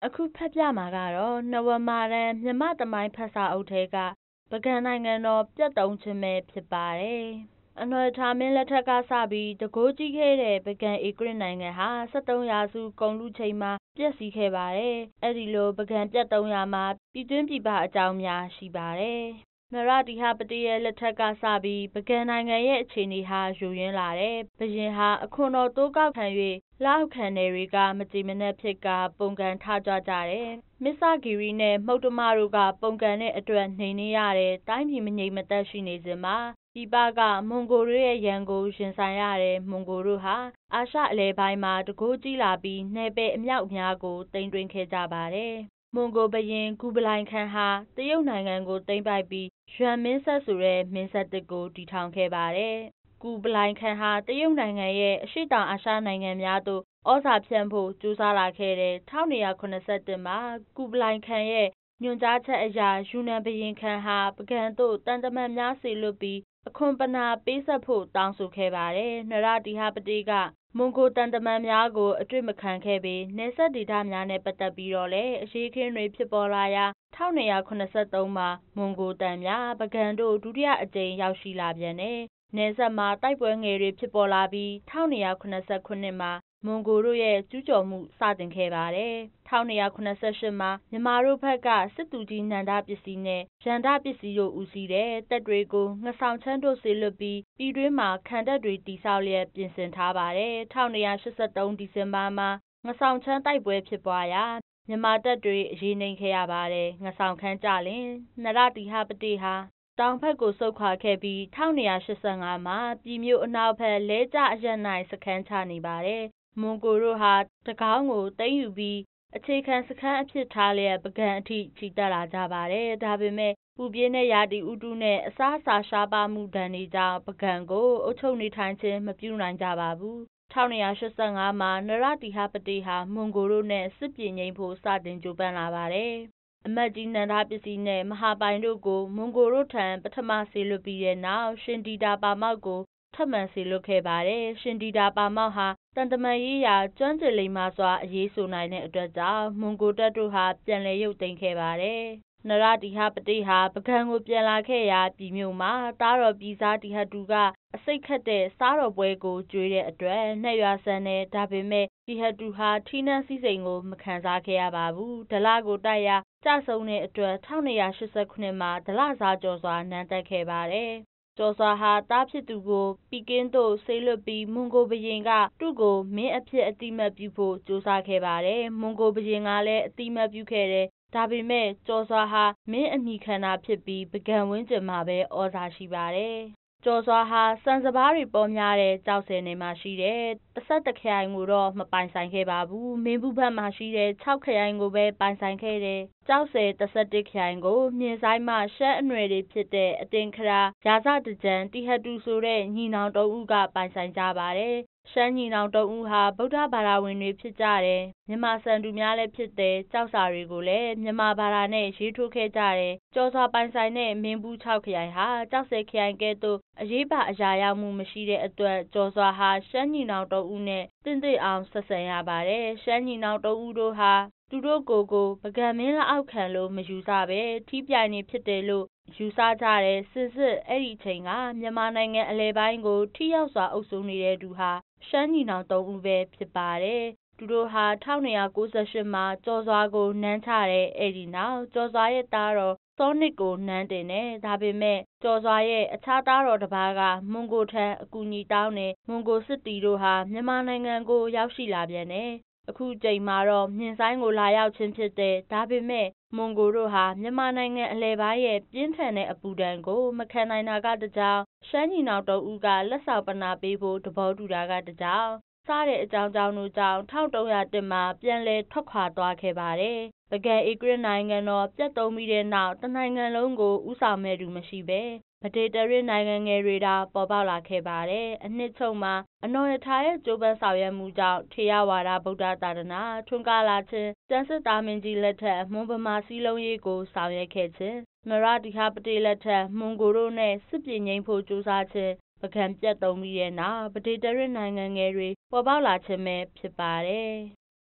အခုဖတ်ပြမှာကတော့နဝမာတန်းမြမသမိုင်းဖတ်စာအုပ်ထဲကပုဂံနိုင်ငံတော်ပြတ်သုံးခြင်းပဲဖြစ်ပါတယ်။အနော်ရထာမင်းလက်ထက်ကစပြီးတကိုးကြီးခဲ့တဲ့ပုဂံဧကရာဇ်နိုင်ငံဟာ73ရာစုကုန်လူချိန်မှာပျက်စီးခဲ့ပါတယ်။အဲ့ဒီလိုပုဂံပြတ်သုံးရာမှာပြည်တွင်းပြည်ပအကြောင်းများရှိပါတယ်။နရတိဟပတိရဲ့လက်ထက်ကစပြီးပုဂံနိုင်ငံရဲ့အခြေအနေဟာယိုယွင်းလာတယ်။ဘုရင်ဟာအခွန်တော်တိုးကောက်ခံ၍လက်အောက်ခံတွေက မကြေမနက်ဖြစ်ကပုန်ကန်ထကြွကြတယ်။မစ္စဂီရိနဲ့မုတ္တမတို့ကပုန်ကန်တဲ့အတွက်နှိမ်နင်းရတယ်။တိုင်းပြည်မငြိမ်မသက်ရှိနေစဉ်မှာပြည်ပကမွန်ဂိုတို့ရဲ့ရန်ကိုရင်ဆိုင်ရတယ်။မွန်ဂိုတို့ဟာအာရှအလယ်ပိုင်းမှာတကိုးကြီးလာပြီးနယ်ပယ်အမြောက်အများကိုသိမ်းသွင်းခဲ့ကြပါတယ်။မွန်ဂိုဘုရင်ဂူပလိုင်ခန်ဟာတရုတ်နိုင်ငံကိုသိမ်းပိုက်ပြီးယွမ်မင်းဆက်ဆိုတဲ့မင်းဆက်တစ်ကိုတည်ထောင်ခဲ့ပါတယ်။ဂူပလိုင်ခန်ဟာတရုတ်နိုင်ငံရဲ့အရှေ့တောင်အာရှနိုင်ငံများသို့ဩဇာဖြန့်ဖို့ကြိုးစားလာခဲ့တဲ့1281မှာဂူပလိုင်ခန်ရဲ့ညွှန်ကြားချက်အရယူနန်ဘုရင်ခန်ဟာပုဂံသို့တန်တမန်များစေလွှတ်ပြီးအခွန်ပနာပေးဆက်ဖို့တောင်းဆိုခဲ့ပါတယ်။နရတိဟပတိကမွန်ဂိုတန်တမန်များကိုအတွေ့မခံခဲ့ပေနယ်စပ်ဒေသများနဲ့ပတ်သက်ပြီးတော့လည်းအရေးခင်းတွေဖြစ်ပေါ်လာရာ1283မှာမွန်ဂိုတန်များပုဂံတို့ဒုတိယအကြိမ်ရောက်ရှိလာပြန်တယ်။နယ်စပ်မှာတိုက်ပွဲငယ်တွေဖြစ်ပေါ်လာပြီး1289မှာမွန်ဂိုတို့ရဲ့ကျူးကျော်မှုစတင်ခဲ့ပါတယ်။1288မှာမြန်မာတို့ဘက်ကစစ်သူကြီးနန္ဒပစ္စည်းနဲ့ရန်ဒပစ္စည်းတို့ဦးစီးတဲ့တပ်တွေကိုငဆောင်ချမ်းတို့စေလွှတ်ပြီးပြည်တွင်းမှာခံတပ်တွေတိစောက်လျက်ပြင်ဆင်ထားပါတယ်။1283ဒီဇင်ဘာမှာငဆောင်ချမ်းတိုက်ပွဲဖြစ်ပွားရာမြန်မာတပ်တွေအရေးနိမ့်ခဲ့ရပါတယ်။ငဆောင်ခမ်းကြလင်နရတိဟပတိဟာတောင်ဘက်ကိုဆုတ်ခွာခဲ့ပြီး1285မှာပြည်မြို့အနောက်ဘက်လဲကျအရပ်၌စခန်းချနေပါတယ်။မွန်ဂိုတို့ဟာတကောင်းကိုသိမ်းယူပြီးအခြေခံစခန်းအဖြစ်ထားလျက်ပုဂံအထိချီတက်လာကြပါတယ်။ဒါပေမဲ့ပူပြင်းတဲ့ရာသီဥတုနဲ့အစားအစာရှားပါမှုဒဏ်တွေကြောင့်ပုဂံကိုအုပ်ချုပ်နေထိုင်ခြင်းမပြုနိုင်ကြပါဘူး။1285မှာနရတိဟပတိဟာမွန်ဂိုတို့နဲ့စစ်ပြေငြိမ်းဖို့စတင်ကြိုးပမ်းလာပါတယ်။အမတ်ကြီးနန္ဒပစ္စည်းနဲ့မဟာပိုင်တို့ကိုမွန်ဂိုတို့ထံပထမစေလွှတ်ပြီးတဲ့နောက်ရှင်ဒီတာပါမောက်ကိုထပ်မံစေလွှတ်ခဲ့ပါတယ်။ရှင်ဒီတာပါမောက်ဟာတန်တမန်ရေးရာကျွမ်းကျင်လိမ္မာစွာအရေးဆိုနိုင်တဲ့အတွက်ကြောင့်မွန်ဂိုတပ်တို့ဟာပြန်လည်ရုပ်သိမ်းခဲ့ပါတယ်။နရတိဟပတိဟာပုဂံကိုပြန်လာခဲ့ရာပြည်မြို့မှာတားတော်ပြည်စားတိဟတူကအစိတ်ခတ်တဲ့စားတော်ပွဲကိုကျွေးတဲ့အတွက်နှက်ရွာဆန်းတဲ့ဒါပေမဲ့တိဟတူဟာထီးနှံစည်းစိမ်ကိုမခံစားခဲ့ရပါဘူး။ဒလကိုတိုက်ရာကြဆုံးတဲ့အတွက်1289မှာဒလစားကျော်စွာနန်းတက်ခဲ့ပါတယ်။ကျော်စွာဟာတားဖြစ်သူကိုပီကင်းသို့ဆေးလွတ်ပြီးမွန်ဂိုဘုရင်ကသူ့ကိုမင်းအဖြစ်အတိမတ်ပြုဖို့ကြိုးစားခဲ့ပါတယ်။မွန်ဂိုဘုရင်ကလည်းအတိမတ်ပြုခဲ့တယ်။ဒါပေမဲ့ကျော်စွာဟာမင်းအမိခံတာဖြစ်ပြီးပုဂံဝန်းကျင်မှာပဲဩဇာရှိပါတယ်။ကျော်စွာဟာစံစပါးတွေပေါ်များတဲ့ကြောက်စဲနယ်မှာရှိတဲ့11ခရိုင်ကိုတော့မပိုင်ဆိုင်ခဲ့ပါဘူး။မင်းဘူးဘက်မှာရှိတဲ့6ခရိုင်ကိုပဲပိုင်ဆိုင်ခဲ့တယ်။ကြောက်စဲ11ခရိုင်ကိုမြင်းဆိုင်မှရှမ်းအနွယ်တွေဖြစ်တဲ့အတင်ခရာရာဇတကြံတိဟတူဆိုတဲ့ညီနောင်တအုပ်ကပိုင်ဆိုင်ကြပါတယ်။ရှမ်းညီနောင်တအုပ်ဟာဗုဒ္ဓဘာသာဝင်တွေဖြစ်ကြတယ်။မြန်မာစံတူများလည်းဖြစ်တဲ့ကြောက်စာတွေကိုလည်းမြန်မာဘာသာနဲ့ရေးထိုးခဲ့ကြတယ်။ကျော်စွာပိုင်ဆိုင်တဲ့မင်းဘူး6ခရိုင်ဟာကြောက်စဲခရိုင်ကဲ့သို့အရေးပါအရာရောက်မှုမရှိတဲ့အတွက်ကျော်စွာဟာရှမ်းညီနောင်တအုပ်နဲ့တင့်တယ်အောင်ဆက်ဆံရပါတယ်။ရှမ်းညီနောင်တအုပ်တို့ဟာသူတို့ကိုပုဂံမင်းလက်အောက်ခံလို့မယူဆပဲထီးပြိုင်နေဖြစ်တယ်လို့ယူဆကြတဲ့စစ်အဲ့ဒီချိန်ကမြန်မာနိုင်ငံအလဲပိုင်းကိုထိရောက်စွာအုပ်စိုးနေတဲ့သူဟာရှမ်းညီနောင်3ဦးပဲဖြစ်ပါတယ်။သူတို့ဟာ1298မှာကျော်စွာကိုနန်းချတဲ့အဲ့ဒီနောက်ကျော်စွာရဲ့သားတော်စောနစ်ကိုနန်းတင်တယ်။ဒါပေမဲ့ကျော်စွာရဲ့အခြားသားတော်တစ်ပါးကမွန်ဂိုထံအကူအညီတောင်းတယ်။မွန်ဂိုစစ်တီတို့ဟာမြန်မာနိုင်ငံကိုရောက်ရှိလာပြန်တယ်။အခုချိန်မှာတော့မြင်းဆိုင်ကိုလာရောက်ခြင်းဖြစ်တဲ့ဒါပေမဲ့မွန်ဂိုတို့ဟာမြန်မာနိုင်ငံအလဲပိုင်းရဲ့ပြင်းထန်တဲ့အပူဒဏ်ကိုမခံနိုင်တာကတကြောင်ရှမ်းညီနောင်တအုပ်ကလက်ဆောင်ပနာပေးဖို့သဘောတူတာကတကြောင်စတဲ့အကြောင်းတို့ကြောင့်1301မှာပြန်လည်ထွက်ခွာသွားခဲ့ပါတယ်။ပုဂံဧကရာဇ်နိုင်ငံတော်ပြတ်သုံးပြီးတဲ့နောက်တနိုင်ငံလုံးကိုဥဆောင်မဲ့သူမရှိပဲဗဒေတရစ်နိုင်ငံငယ်တွေတောင်ပေါ်ပေါက်လာခဲ့ပါတယ်။အနှစ်ချုပ်မှာအနော်ရထာရဲ့ကြိုးပမ်းဆောင်ရွက်မှုကြောင့်ထေရဝါဒဗုဒ္ဓသာသနာထွန်းကားလာခြင်းကျမ်းစစ်သားမင်းကြီးလက်ထက်မွန်ဗမာစည်းလုံးရေးကိုဆောင်ရွက်ခဲ့ခြင်းနရတိဟပတိလက်ထက်မွန်ဂိုတို့နဲ့စစ်ပြေငြိမ်းဖို့ကြိုးစားခြင်းပုဂံပြတ်သုံးပြီးတဲ့နောက်ဗဒေတရစ်နိုင်ငံငယ်တွေပေါ်ပေါက်လာခြင်းပဲဖြစ်ပါတယ်။